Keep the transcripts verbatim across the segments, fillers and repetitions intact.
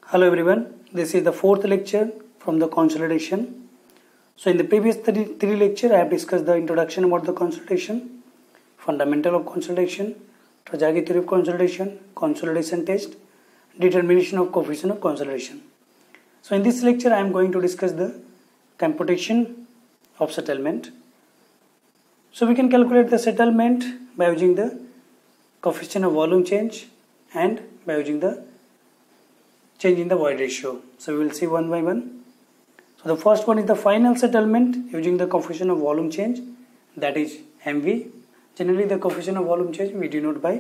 Hello everyone, this is the fourth lecture from the consolidation. So in the previous three, three lecture I have discussed the introduction about the consolidation, fundamental of consolidation, Trajagi theory of consolidation, consolidation test, determination of coefficient of consolidation. So in this lecture I am going to discuss the computation of settlement. So we can calculate the settlement by using the coefficient of volume change and by using the change in the void ratio. So we will see one by one. So the first one is the final settlement using the coefficient of volume change, that is M V. Generally the coefficient of volume change we denote by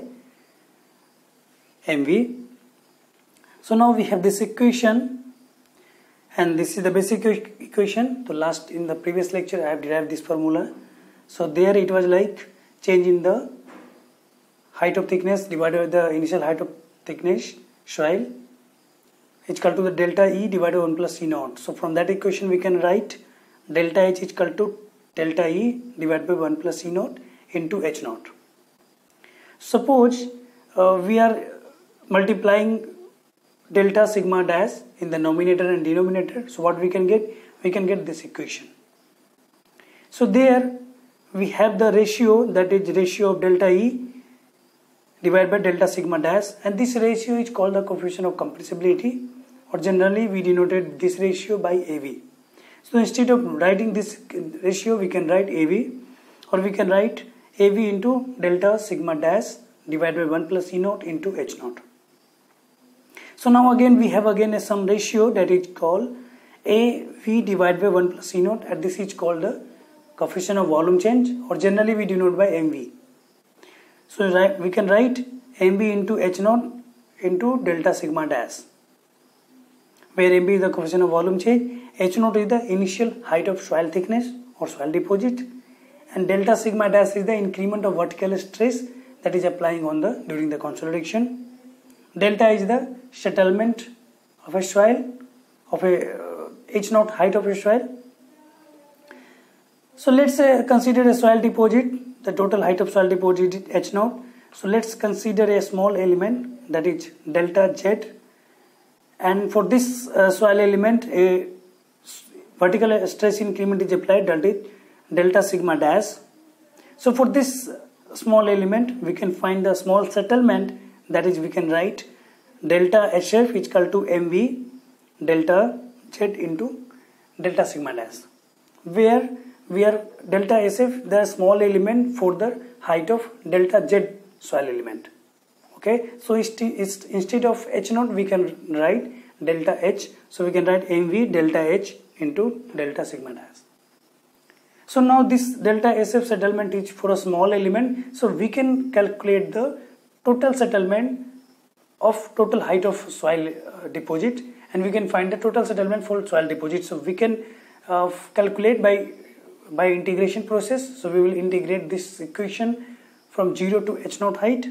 M V. So now we have this equation, and this is the basic equation. So last in the previous lecture I have derived this formula. So there it was like change in the height of thickness divided by the initial height of thickness soil is equal to the delta E divided by one plus E naught. So from that equation we can write delta H is equal to delta E divided by one plus E naught into H naught. Suppose uh, we are multiplying delta sigma dash in the numerator and denominator. So what we can get? We can get this equation. So there we have the ratio, that is ratio of delta E divided by delta sigma dash, and this ratio is called the coefficient of compressibility, or generally we denoted this ratio by A V. So instead of writing this ratio we can write A V, or we can write A V into delta sigma dash divided by one plus E naught into H naught. So now again we have again a some ratio that is called A V divided by one plus E naught, and this is called the coefficient of volume change, or generally we denote by M V. So we can write M V into H naught into delta sigma dash, where M V is the coefficient of volume change, H naught is the initial height of soil thickness or soil deposit, and delta sigma dash is the increment of vertical stress that is applying on the during the consolidation. Delta is the settlement of a soil, of a uh, H naught height of a soil. So let's uh, consider a soil deposit. The total height of soil deposit is H naught. So let's consider a small element, that is delta Z, and for this uh, soil element a vertical stress increment is applied, that is delta sigma dash. So for this small element we can find the small settlement, that is we can write delta H F is equal to M V delta Z into delta sigma dash, where we are delta S F the small element for the height of delta Z soil element. Okay, so instead of H naught we can write delta H, so we can write M V delta H into delta sigma dash. So now this delta S F settlement is for a small element, so we can calculate the total settlement of total height of soil uh, deposit, and we can find the total settlement for soil deposit. So we can uh, calculate by by integration process. So we will integrate this equation from zero to H naught height.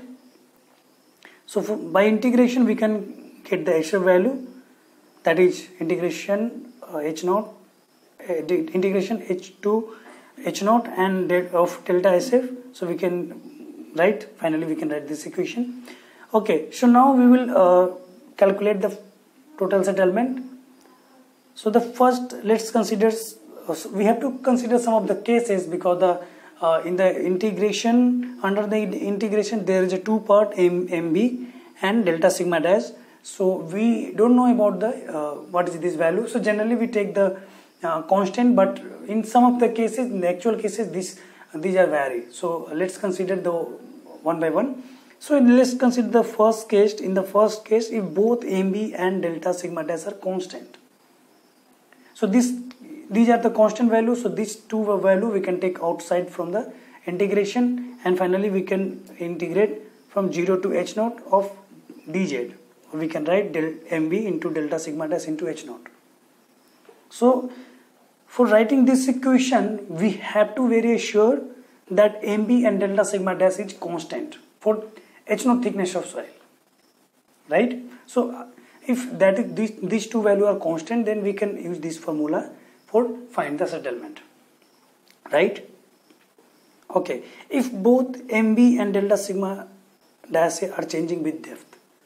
So for, by integration we can get the H F value, that is integration uh, H naught uh, integration H to H naught and of delta S F. So we can write, finally we can write this equation. Okay, so now we will uh, calculate the total settlement. So the first, let's consider, so we have to consider some of the cases, because the uh, in the integration, under the integration there is a two part M, MB and delta sigma dash. So we don't know about the uh, what is this value. So generally we take the uh, constant, but in some of the cases, in the actual cases, this these are vary. So let's consider the one by one. So let's consider the first case. In the first case, if both M B and delta sigma dash are constant, so this these are the constant values. So these two value we can take outside from the integration, and finally we can integrate from zero to H naught of dz. We can write del M B into delta sigma dash into H naught. So for writing this equation, we have to very sure that M B and delta sigma dash is constant for H naught thickness of soil, right? So if that is these, these two values are constant, then we can use this formula for find the settlement, right? Okay, if both M B and delta sigma dash are changing with depth,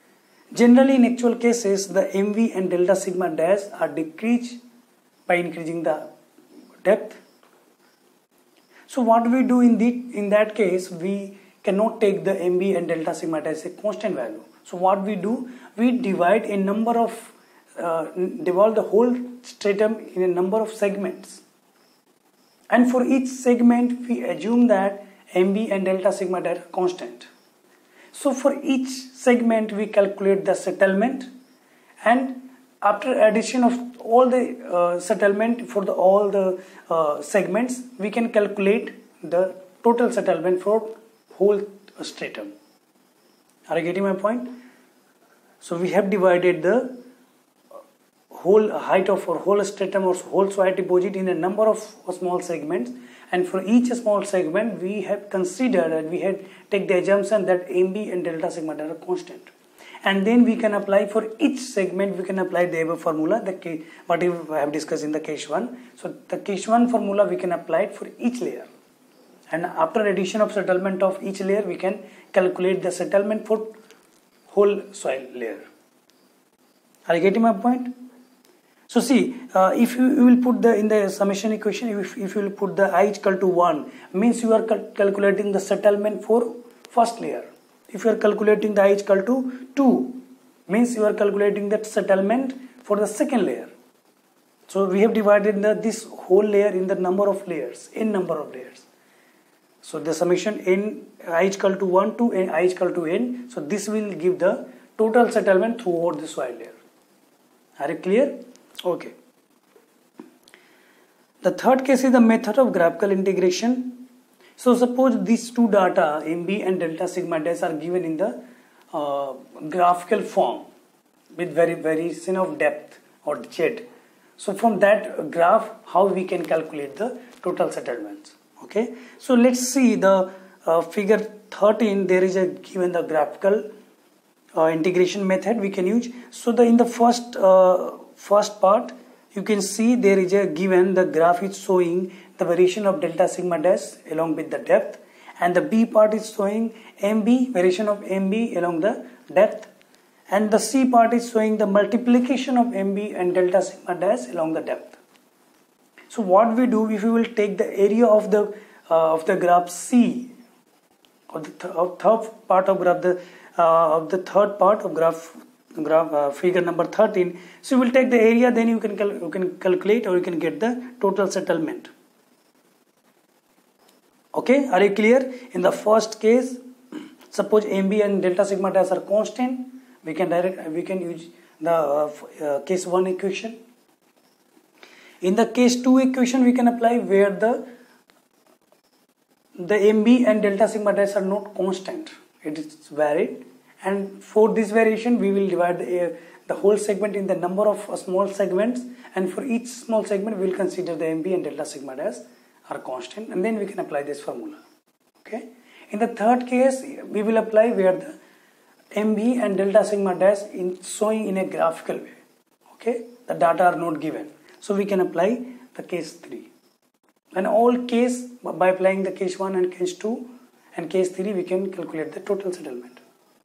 Generally, in actual cases, the M V and delta sigma dash are decreased by increasing the depth. So what we do in the in that case, we cannot take the M V and delta sigma dash as a constant value. So what we do, we divide a number of uh, divide the whole stratum in a number of segments, and for each segment we assume that M V and delta sigma dash are constant. So for each segment we calculate the settlement, and after addition of all the uh, settlement for the all the uh, segments, we can calculate the total settlement for whole stratum. Are you getting my point? So we have divided the whole height of or whole stratum or whole soil deposit in a number of small segments, and for each small segment we have considered and we had take the assumption that M B and delta sigma are constant, and then we can apply for each segment we can apply the above formula, the case what we have discussed in the case one. So the case one formula we can apply it for each layer, and after addition of settlement of each layer we can calculate the settlement for whole soil layer. Are you getting my point? So see, uh, if you, you will put the in the summation equation, if, if you will put the I equal to one, means you are cal calculating the settlement for first layer. If you are calculating the I equal to two, means you are calculating that settlement for the second layer. So we have divided the, this whole layer in the number of layers, n number of layers. So the summation n I equal to one to n, I equal to n. So this will give the total settlement throughout the soil layer. Are you clear? Okay. The third case is the method of graphical integration. So suppose these two data M B and delta sigma dash are given in the uh, graphical form with very variation of depth or Z. So from that graph, how we can calculate the total settlements. Okay. So let's see the uh, figure thirteen. There is a given the graphical uh, integration method we can use. So the in the first uh, first part you can see there is a given the graph is showing the variation of delta sigma dash along with the depth, and the B part is showing M B, variation of M B along the depth, and the C part is showing the multiplication of M B and delta sigma dash along the depth. So what we do, if we will take the area of the uh, of the graph C, or the th of third part of graph the uh, of the third part of graph graph uh, figure number thirteen. So you will take the area, then you can you can calculate or you can get the total settlement. Okay, are you clear? In the first case, suppose M B and delta sigma dash are constant, we can direct we can use the uh, uh, case one equation. In the case two equation, we can apply where the the M B and delta sigma dash are not constant, it is varied, and for this variation we will divide the, uh, the whole segment in the number of uh, small segments, and for each small segment we will consider the M B and delta sigma dash are constant, and then we can apply this formula. Okay. In the third case, we will apply where the M B and delta sigma dash in showing in a graphical way. Okay, the data are not given, so we can apply the case three. And all case, by applying the case one and case two and case three, we can calculate the total settlement.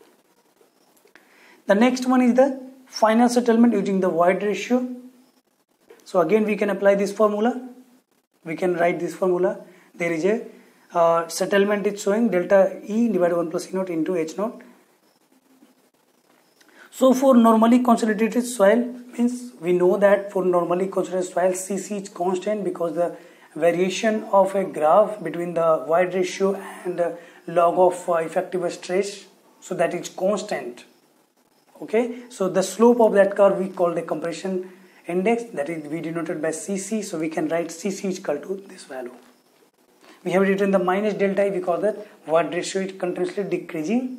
The next one is the final settlement using the void ratio. So again we can apply this formula. We can write this formula. There is a uh, settlement is showing delta E divided by one plus E naught into H naught. So for normally consolidated soil, means we know that for normally consolidated soil C C is constant because the variation of a graph between the void ratio and uh, log of uh, effective stress, so that is constant. Okay, so the slope of that curve we call the compression index, that is we denoted by C C, so we can write C C is equal to this value. We have written the minus delta E because that void ratio is continuously decreasing,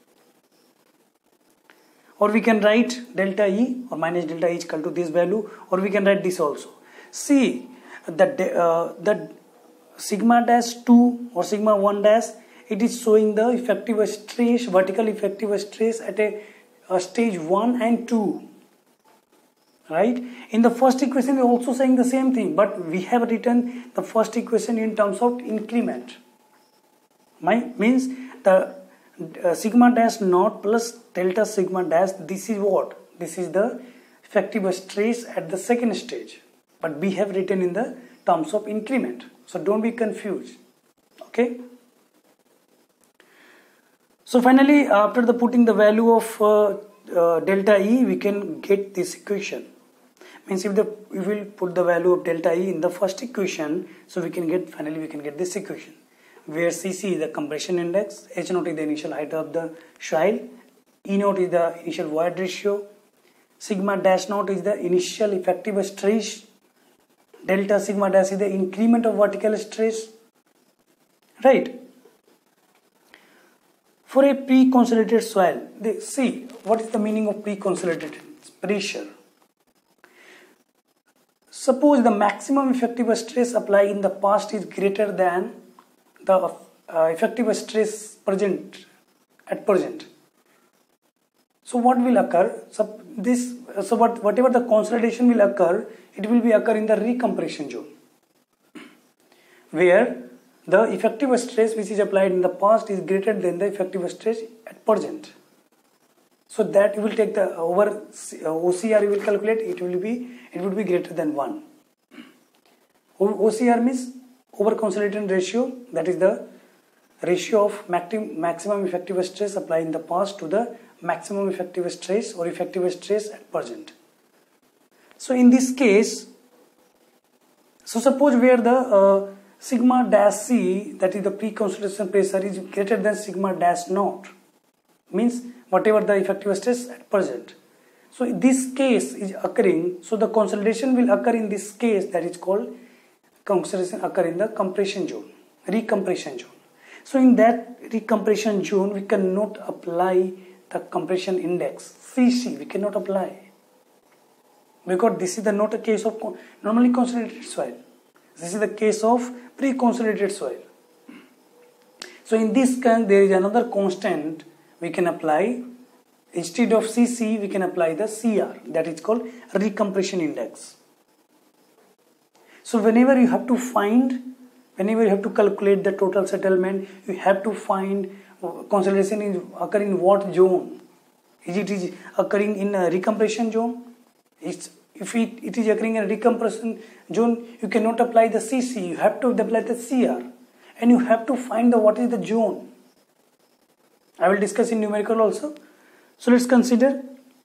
or we can write delta E or minus delta E is equal to this value, or we can write this also. See that uh, the sigma dash two or sigma one dash, it is showing the effective stress, vertical effective stress at a, a stage one and two. Right? In the first equation we are also saying the same thing, but we have written the first equation in terms of increment. My means the uh, sigma dash naught plus delta sigma dash, this is what? This is the effective stress at the second stage, but we have written in the terms of increment, so don't be confused. Okay, so finally, after the putting the value of uh, uh, delta E, we can get this equation. Means if the we will put the value of delta E in the first equation, so we can get finally we can get this equation, where C C is the compression index, H naught is the initial height of the soil, E naught is the initial void ratio, sigma dash naught is the initial effective stress, delta sigma dash is the increment of vertical stress, right? For a pre-consolidated soil, they see what is the meaning of pre-consolidated pressure. Suppose the maximum effective stress applied in the past is greater than the uh, effective stress present at present. So what will occur? So this, so what, whatever the consolidation will occur, it will be occur in the recompression zone, where the effective stress which is applied in the past is greater than the effective stress at present. So that you will take the over O C R, you will calculate, it will be it would be greater than one. O C R means over consolidation ratio, that is the ratio of maximum effective stress applied in the past to the maximum effective stress or effective stress at present. So in this case, so suppose where the uh, sigma dash C, that is the pre-consolidation pressure, is greater than sigma dash naught, means whatever the effective stress at present. So this case is occurring, so the consolidation will occur in this case, that is called consolidation occur in the compression zone, recompression zone. So in that recompression zone, we cannot apply the compression index C C, we cannot apply, because this is the not a case of normally consolidated soil. This is the case of pre-consolidated soil. So in this case, there is another constant we can apply. Instead of C C, we can apply the C R, that is called recompression index. So whenever you have to find, whenever you have to calculate the total settlement, you have to find consolidation is occurring in what zone. Is it is occurring in a recompression zone? It's, if it, it is occurring in a recompression zone, you cannot apply the C C, you have to apply the C R, and you have to find the what is the zone. I will discuss in numerical also. So let's consider.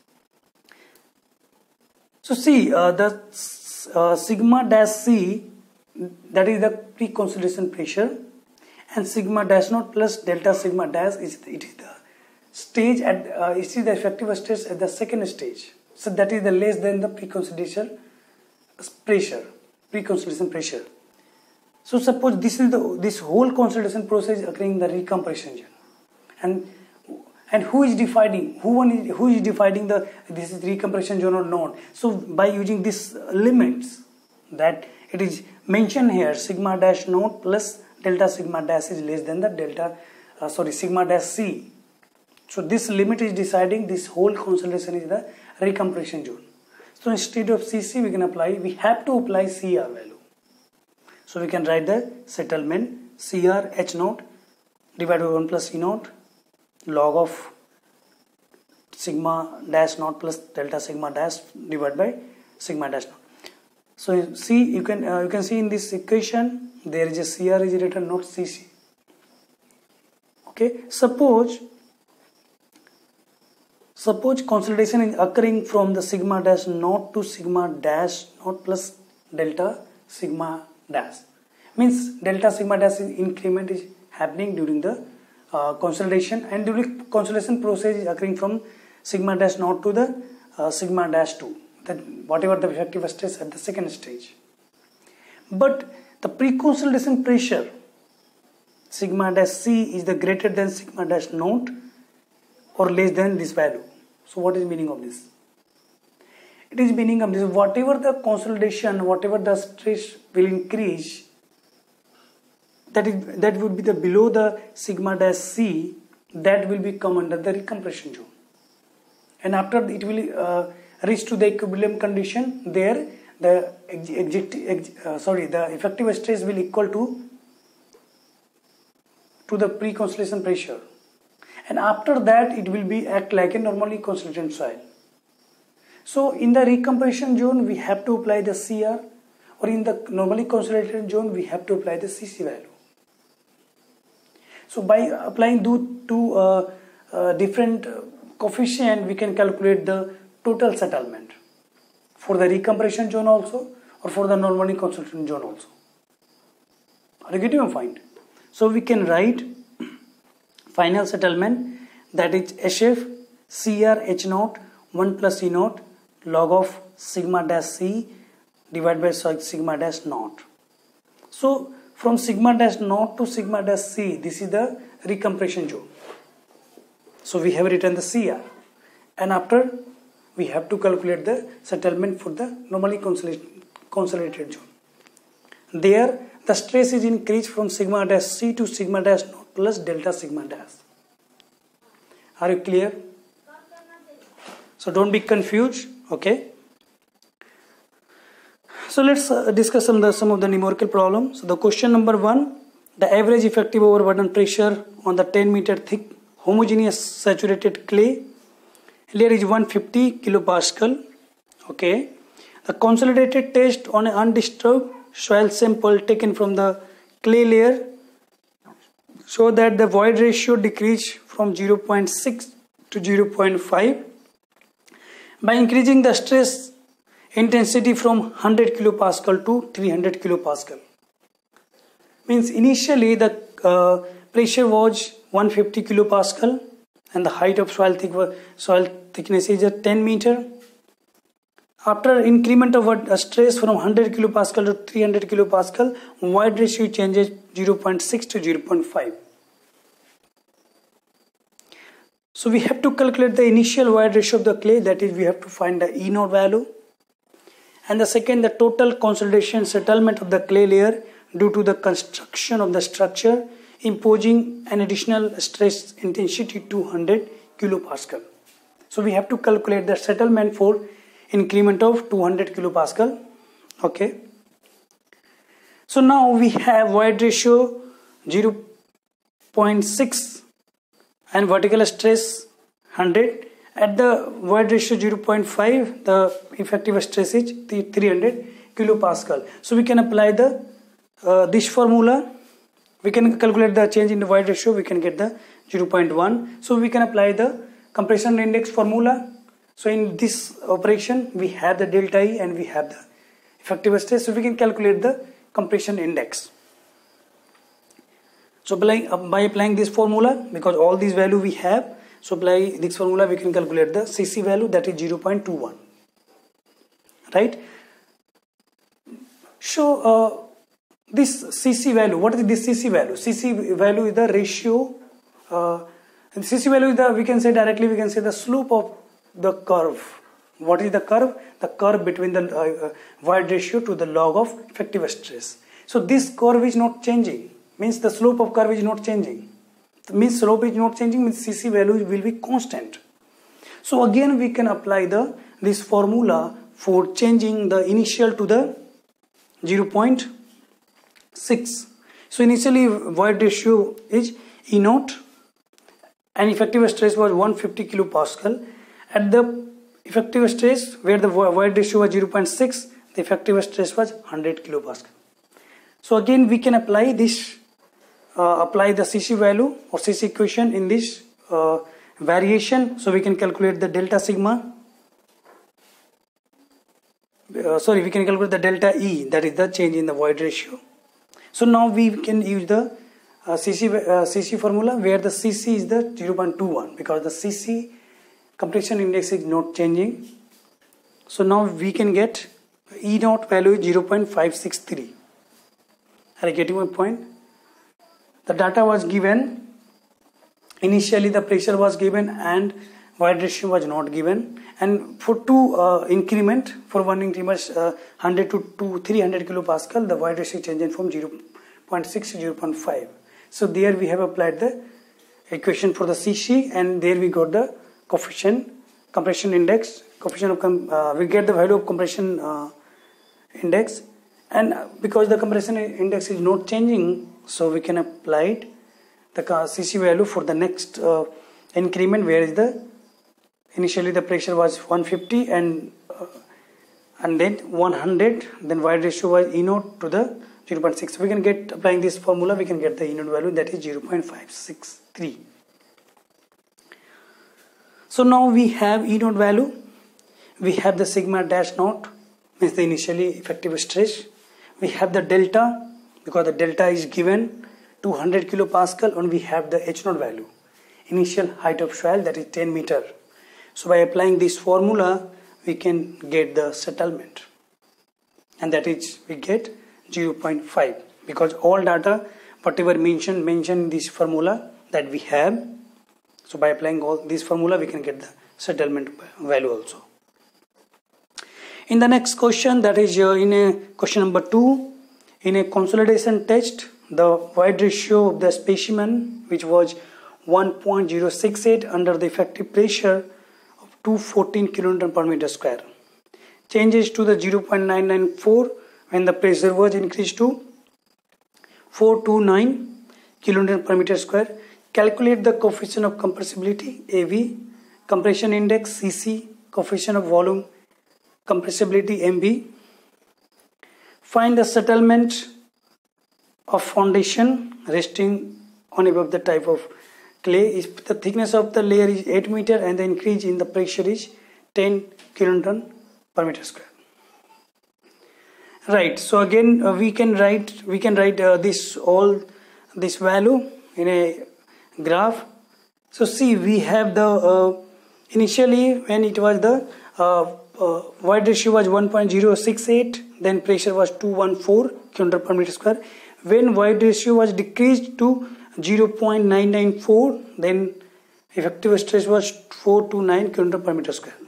So see uh, the uh, sigma dash C, that is the pre-consolidation pressure, and sigma dash naught plus delta sigma dash is it is the stage at uh, it is the effective stress at the second stage. So that is the less than the pre-consolidation pressure, pre-consolidation pressure. So suppose this is the this whole consolidation process occurring in the recompression zone, and and who is dividing? Who one is who is dividing the this is recompression zone or not? So by using these limits that it is mentioned here, sigma dash naught plus delta sigma dash is less than the delta uh, sorry sigma dash C. So this limit is deciding this whole consolidation is the recompression zone. So instead of C C, we can apply, we have to apply C R value. So we can write the settlement C R H naught divided by one plus E naught log of sigma dash naught plus delta sigma dash divided by sigma dash naught. So see, you can uh, you can see in this equation there is a C R is written, not C C. Okay, suppose suppose consolidation is occurring from the sigma dash naught to sigma dash naught plus delta sigma dash, means delta sigma dash increment is happening during the uh, consolidation, and during consolidation process is occurring from sigma dash naught to the uh, sigma dash two, that whatever the effective stress at the second stage. But the pre-consolidation pressure sigma dash C is the greater than sigma dash naught or less than this value. So what is the meaning of this? It is meaning of this, whatever the consolidation, whatever the stress will increase, that is that would be the below the sigma dash C, that will be come under the recompression zone, and after it will uh, reach to the equilibrium condition, there the exit, ex, uh, sorry the effective stress will equal to to the pre-consolidation pressure, and after that it will be act like a normally consolidated soil. So in the recompression zone we have to apply the C R, or in the normally consolidated zone we have to apply the C C value. So by applying two uh, uh, different coefficient, we can calculate the total settlement for the recompression zone also, or for the normally consolidated zone also. Are you getting my point? So we can write final settlement, that is H F C R H naught one plus E naught log of sigma dash C divided by sigma dash naught. So from sigma dash naught to sigma dash C, this is the recompression zone. So we have written the C R, and after we have to calculate the settlement for the normally consolidated zone. There the stress is increased from sigma dash C to sigma dash naught plus delta sigma dash. Are you clear? So don't be confused. Okay. So let's uh, discuss some of, the, some of the numerical problems. So the question number one, the average effective overburden pressure on the ten meter thick homogeneous saturated clay layer is one hundred fifty kilopascal. Okay. The consolidated test on an undisturbed soil sample taken from the clay layer show that the void ratio decreased from zero point six to zero point five by increasing the stress intensity from one hundred kilopascal to three hundred kilopascal. Means initially the uh, pressure was one hundred fifty kilopascal and the height of soil, thick, soil thickness is at ten meter. After increment of a stress from one hundred kilopascal to three hundred kilopascal, void ratio changes zero point six to zero point five. So we have to calculate the initial void ratio of the clay, that is we have to find the E naught value. And the second, the total consolidation settlement of the clay layer due to the construction of the structure imposing an additional stress intensity two hundred kilopascal. So we have to calculate the settlement for increment of two hundred kilopascal. Okay. So now we have void ratio zero point six and vertical stress one hundred. At the void ratio zero point five, the effective stress is three hundred kilopascal. So we can apply the uh, this formula. We can calculate the change in the void ratio. We can get the zero point one. So we can apply the compression index formula. So in this operation, we have the delta E and we have the effective stress. So we can calculate the compression index. So by, uh, by applying this formula, because all these value we have, so apply this formula, we can calculate the C C value, that is zero point two one. Right? So uh, this C C value, what is this C C value? C C value is the ratio. Uh, C C value is the, we can say directly, we can say the slope of the curve. What is the curve? The curve between the uh, uh, void ratio to the log of effective stress. So this curve is not changing. Means the slope of curve is not changing. Means slope is not changing, means C C value will be constant. So again we can apply the this formula for changing the initial to the zero point six. So initially void ratio is E naught and effective stress was one hundred fifty kilopascal. At the effective stress where the void ratio was zero point six, the effective stress was one hundred kilopascal. So again we can apply this Uh, apply the C C value or C C equation in this uh, variation. So we can calculate the delta sigma. Uh, sorry, we can calculate the delta E, that is the change in the void ratio. So now we can use the uh, C C uh, C C formula where the C C is the zero point two one, because the C C compression index is not changing. So now we can get E naught value is zero point five six three. Are you getting my point? The data was given, initially the pressure was given and void ratio was not given, and for two uh, increment, for one increment uh, one hundred to, to three hundred kilopascal, the void ratio changing from zero point six to zero point five. So there we have applied the equation for the C C, and there we got the coefficient, compression index, coefficient of com uh, we get the value of compression uh, index, and because the compression index is not changing, so we can apply it, the C C value for the next uh, increment, where is the initially the pressure was one fifty and uh, and then one hundred, then void ratio was E naught to the zero point six. We can get, applying this formula, we can get the E naught value, that is zero point five six three. So now we have E naught value, we have the sigma dash naught, means the initially effective stress, we have the delta, because the delta is given two hundred kilopascal, and we have the H naught value, initial height of soil, that is ten meter. So by applying this formula, we can get the settlement, and that is we get zero point five, because all data whatever mentioned mentioned in this formula that we have. So by applying all this formula, we can get the settlement value also. In the next question, that is uh, in a question number two, in a consolidation test, the void ratio of the specimen, which was one point zero six eight under the effective pressure of two hundred fourteen kilonewton per meter square, changes to the zero point nine nine four when the pressure was increased to four hundred twenty-nine kilonewton per meter square. Calculate the coefficient of compressibility A V, compression index C C, coefficient of volume compressibility M B. Find the settlement of foundation resting on above the type of clay. If the thickness of the layer is eight meter and the increase in the pressure is ten kilonewton per meter square. Right. So again uh, we can write we can write uh, this all this value in a graph. So see, we have the uh, initially when it was the uh, uh, void ratio was one point zero six eight, then pressure was two hundred fourteen kilonewton per meter square. When void ratio was decreased to zero point nine nine four, then effective stress was four hundred twenty-nine kilonewton per meter square.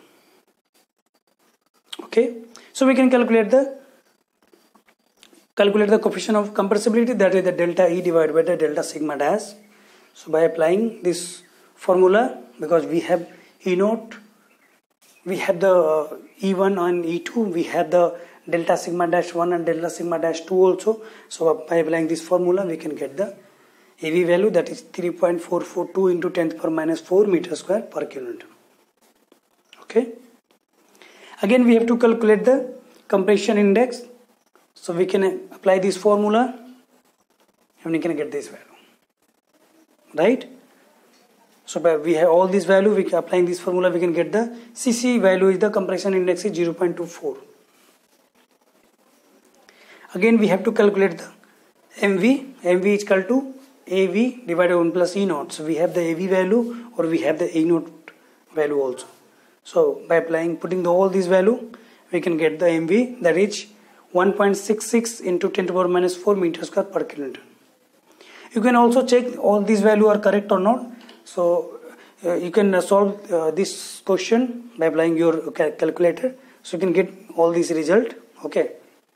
Okay, so we can calculate the calculate the coefficient of compressibility, that is the delta E divided by the delta sigma dash. So by applying this formula, because we have E naught, we have the uh, E one and E two, we have the delta sigma dash one and delta sigma dash two also. So by applying this formula, we can get the A V value, that is three point four four two into ten to the power minus four meter square per kilonewton. Okay. Again, we have to calculate the compression index. So we can apply this formula and we can get this value. Right? So by we have all this value, we can applying this formula, we can get the C C value is the compression index is zero point two four. Again, we have to calculate the M V. M V is equal to A V divided by one plus E naught. So we have the A V value or we have the E naught value also. So by applying, putting the, all these value, we can get the M V, that is one point six six into ten to the power minus four meter square per kilonewton. You can also check all these value are correct or not. So uh, you can uh, solve uh, this question by applying your cal calculator. So you can get all these result. Okay.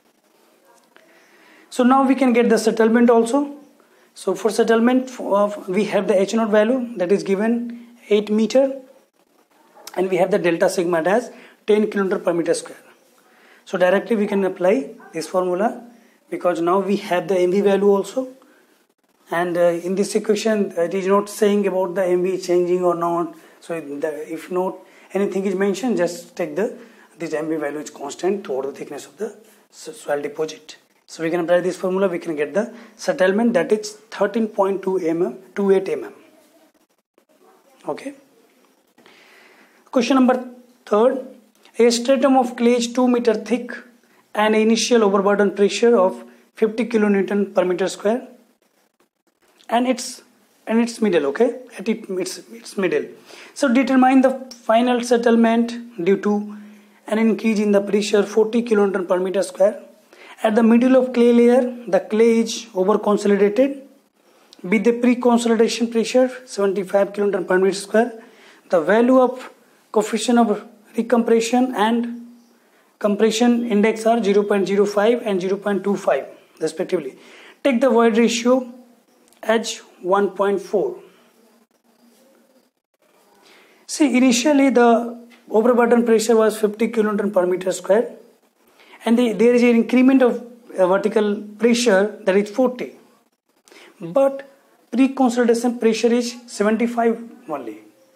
So now we can get the settlement also. So for settlement, uh, we have the H naught value, that is given eight meter, and we have the delta sigma dash ten kilonewton per meter square. So directly we can apply this formula, because now we have the M V value also. And uh, in this equation, it is not saying about the M V changing or not. So the, if not anything is mentioned, just take the this M V value is constant toward the thickness of the soil deposit. So we can apply this formula, we can get the settlement, that is thirteen point two millimeters, twenty-eight millimeters. Okay. Question number third. A stratum of clay is two meter thick and initial overburden pressure of fifty kilonewton per meter square. And it's and its middle, okay, at it, its its middle. So determine the final settlement due to an increase in the pressure forty kilonewton per meter square. At the middle of clay layer, the clay is over consolidated with the pre-consolidation pressure seventy-five kilonewton per meter square. The value of coefficient of recompression and compression index are zero point zero five and zero point two five respectively. Take the void ratio as one point four. See, initially the overburden pressure was fifty kilonewton per meter square, and the, there is an increment of uh, vertical pressure, that is forty, but pre-consolidation pressure is seventy-five only.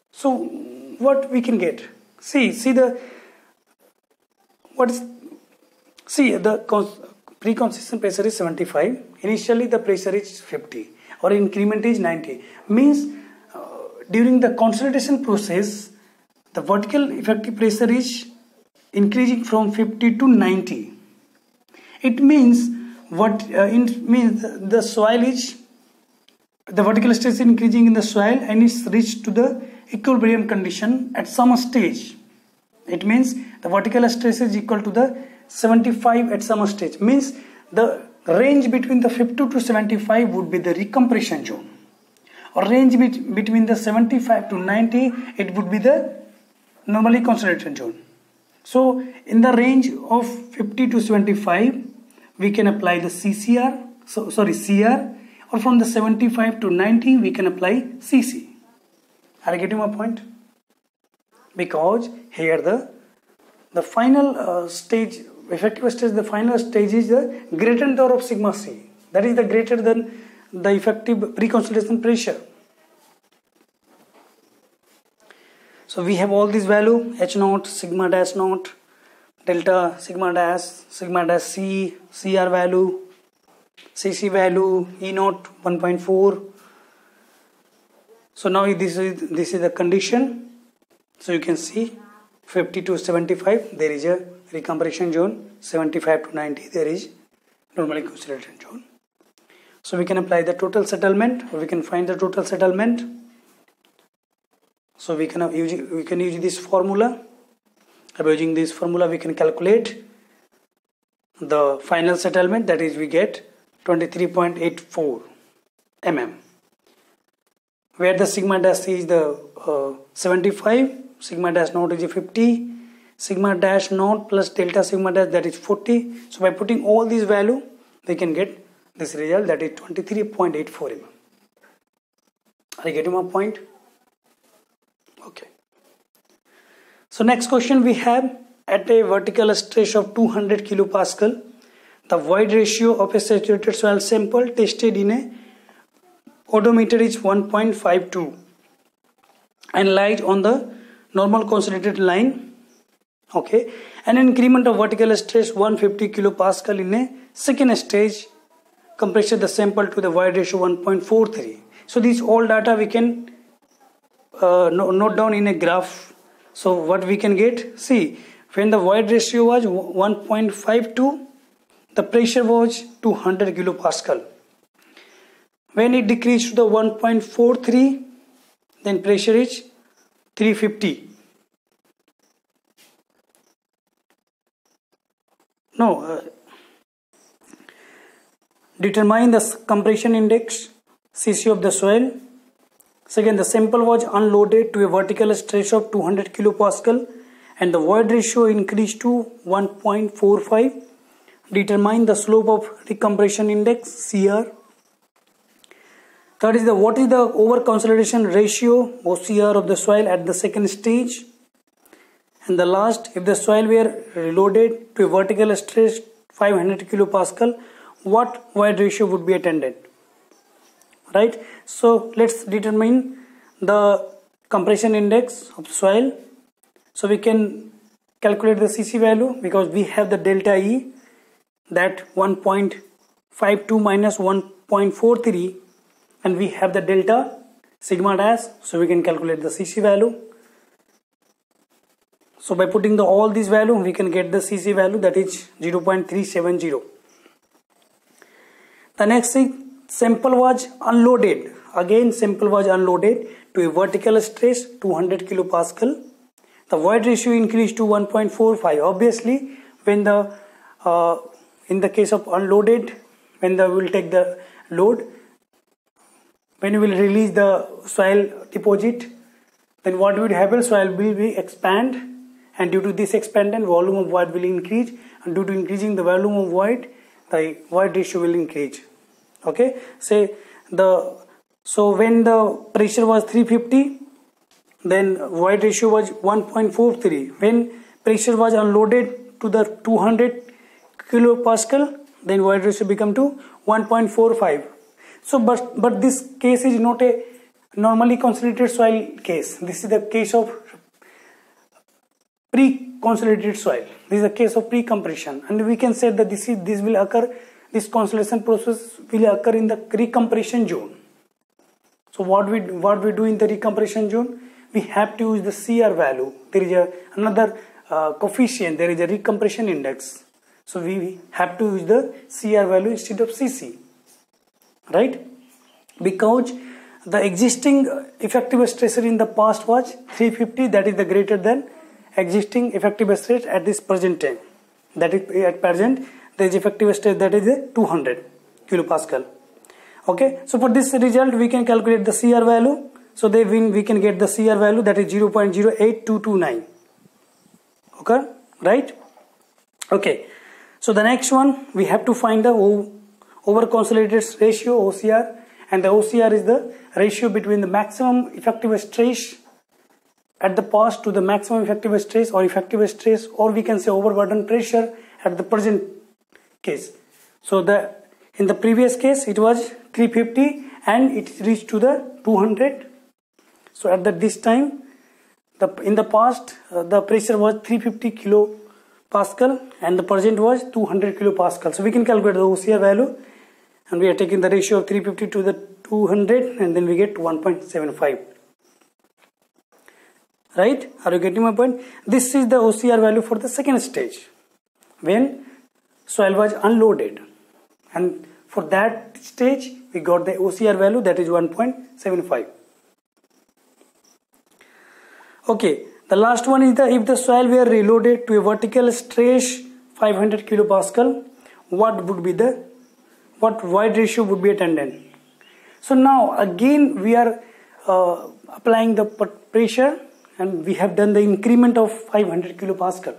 So what we can get? See, see the what is see the pre-consistent pressure is seventy-five. Initially the pressure is fifty or increment is ninety. Means uh, during the concentration process, the vertical effective pressure is increasing from fifty to ninety. It means what uh, it means the soil is the vertical stress is increasing in the soil and it's reached to the equilibrium condition at some stage. It means the vertical stress is equal to the seventy-five at some stage. Means the range between the fifty to seventy-five would be the recompression zone, or range be between the seventy-five to ninety it would be the normally concentrated zone. So in the range of fifty to seventy-five we can apply the C C R, so sorry C R, or from the seventy-five to ninety we can apply C C. Are you getting my point? Because here the the final uh, stage, effective stage, the final stage is the greater than of sigma C. That is the greater than the effective pre-concentration pressure. So we have all these value: H naught, sigma dash naught, delta, sigma dash, sigma dash C, C R value, C C value, E naught one point four. So now this is this is the condition. So you can see fifty to seventy-five there is a recompression zone, seventy-five to ninety there is normally concentrated zone. So we can apply the total settlement, or we can find the total settlement. So we can use we can use this formula. By using this formula we can calculate the final settlement, that is we get twenty-three point eight four millimeters, where the sigma dash C is the uh, seventy-five, sigma dash naught is fifty, sigma dash naught plus delta sigma dash, that is forty. So by putting all these value we can get this result, that is twenty-three point eight four millimeters. Are you getting my point? Okay. So next question we have: at a vertical stress of two hundred kilopascal, the void ratio of a saturated soil sample tested in a odometer is one point five two and lies on the normal concentrated line. Okay, an increment of vertical stress one hundred fifty kilopascal in a second stage compresses the sample to the void ratio one point four three. So these all data we can uh, note down in a graph. So what we can get, see, when the void ratio was one point five two, the pressure was two hundred kilopascal. When it decreased to the one point four three, then pressure is three hundred fifty. No, uh, determine the compression index C C of the soil. Second, the sample was unloaded to a vertical stress of two hundred kilopascal and the void ratio increased to one point four five. Determine the slope of recompression index C R. Third is the what is the over concentration ratio O C R of the soil at the second stage. And the last, if the soil were reloaded to a vertical stress five hundred kilopascal, what void ratio would be attended? Right, so let's determine the compression index of the soil. So we can calculate the C C value because we have the delta E, that one point five two minus one point four three, and we have the delta sigma dash, so we can calculate the C C value. So by putting the all these value we can get the C C value, that is zero point three seven zero. The next thing, sample was unloaded. Again sample was unloaded to a vertical stress two hundred kilopascal. The void ratio increased to one point four five. Obviously when the uh, in the case of unloaded, when the will take the load, when you will release the soil deposit, then what will happen? Soil will be expand, and due to this expanded, volume of void will increase, and due to increasing the volume of void, the void ratio will increase. Okay, say the so when the pressure was three hundred fifty, then void ratio was one point four three. When pressure was unloaded to the two hundred kilopascal, then void ratio become to one point four five. So but but this case is not a normally consolidated soil case. This is the case of pre-consolidated soil. This is the case of pre-compression, and we can say that this is this will occur. This consolidation process will occur in the recompression zone. So what we what we do in the recompression zone? We have to use the C R value. There is a, another uh, coefficient. There is a recompression index. So we have to use the C R value instead of C C, right? Because the existing effective stressor in the past was three fifty. That is the greater than existing effective stress at this present time. That is at present there is effective stress that is two hundred kilopascal. Okay, so for this result we can calculate the C R value. So then we, we can get the C R value, that is zero point zero eight two two nine. Okay, right? Okay, so the next one we have to find the over consolidated ratio, O C R, and the O C R is the ratio between the maximum effective stress at the past to the maximum effective stress or effective stress, or we can say overburden pressure at the present case. So the in the previous case it was three fifty and it reached to the two hundred. So at the, this time the in the past uh, the pressure was three fifty kilopascal and the present was two hundred kilopascal. So we can calculate the O C R value, and we are taking the ratio of three fifty to the two hundred, and then we get one point seven five. Right? Are you getting my point? This is the O C R value for the second stage when soil was unloaded, and for that stage we got the O C R value, that is one point seven five. Okay, the last one is the if the soil were reloaded to a vertical stress five hundred kilopascal, what would be the what void ratio would be attendant? So now again we are uh, applying the pressure, and we have done the increment of five hundred kilopascal.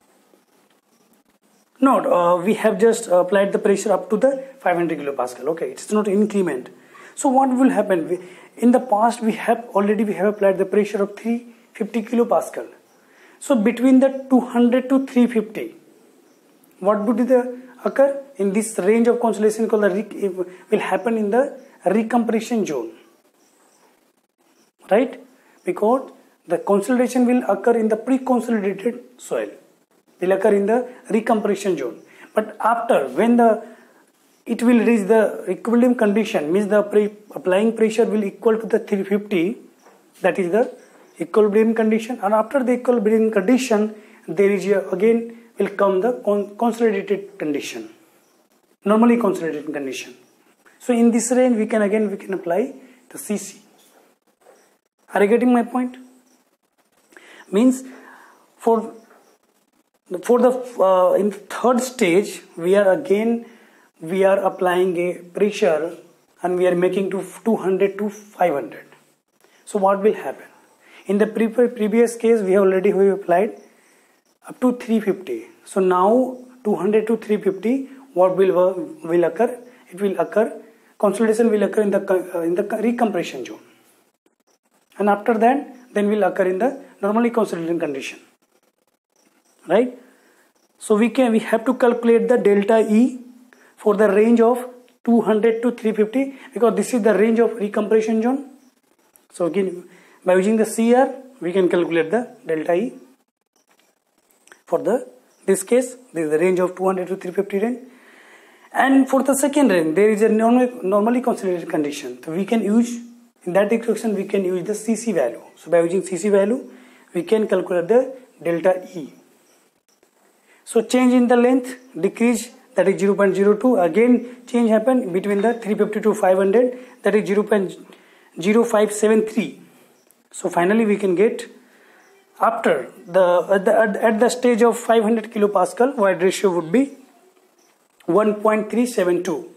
No, uh, we have just applied the pressure up to the five hundred kilopascal. Okay, it's not increment. So what will happen? We, in the past we have already we have applied the pressure of three fifty kilopascal. So between the two hundred to three fifty, what would the occur in this range of consolidation called the will happen in the recompression zone, right? Because the consolidation will occur in the pre-consolidated soil, will occur in the recompression zone. But after when the it will reach the equilibrium condition, means the pre applying pressure will equal to the three fifty, that is the equilibrium condition, and after the equilibrium condition there is a, again will come the con consolidated condition, normally consolidated condition. So in this range we can again we can apply the C C. Are you getting my point? Means for for the uh, in the third stage we are again we are applying a pressure and we are making to two hundred to five hundred. So what will happen? In the pre previous case we have already we applied up to three fifty. So now two hundred to three fifty, what will uh, will occur? It will occur consolidation will occur in the uh, in the recompression zone, and after that then will occur in the normally consolidating condition, right? So we can we have to calculate the delta E for the range of two hundred to three fifty, because this is the range of recompression zone. So again by using the C R we can calculate the delta E for the this case. This is the range of two hundred to three fifty range, and for the second range there is a normally normally consolidated condition. So we can use in that equation we can use the C C value. So by using C C value we can calculate the delta E. So change in the length decrease, that is zero point zero two. Again change happen between the three fifty to five hundred, that is zero point zero five seven three. So finally we can get after the at, the at the stage of five hundred kilopascal void ratio would be one point three seven two.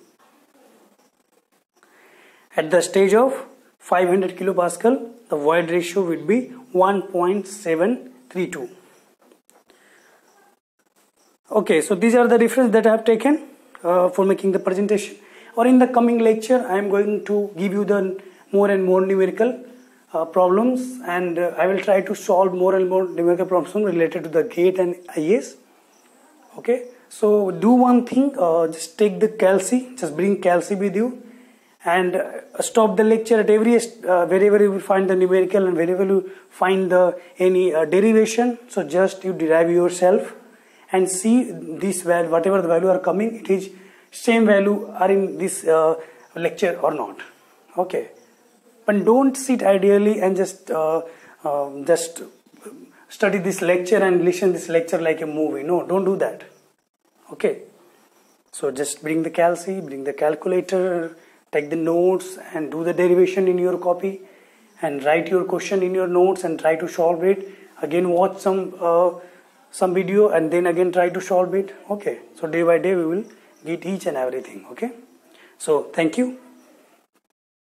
At the stage of five hundred kilopascal the void ratio would be one point seven three two. Okay, so these are the references that I have taken uh, for making the presentation. Or in the coming lecture I am going to give you the more and more numerical uh, problems, and uh, I will try to solve more and more numerical problems related to the GATE and I A S. Okay, so do one thing, uh, just take the calci, just bring calci with you, and uh, stop the lecture at every uh, wherever you will find the numerical and wherever you find the any uh, derivation. So just you derive yourself and see this value, whatever the value are coming, it is same value are in this uh, lecture or not. Okay, but don't sit ideally and just uh, uh, just study this lecture and listen this lecture like a movie. No, don't do that. Okay, so just bring the calci, bring the calculator, take the notes and do the derivation in your copy and write your question in your notes and try to solve it. Again watch some uh, some video and then again try to solve it. Okay, so day by day we will get each and everything. Okay, so thank you.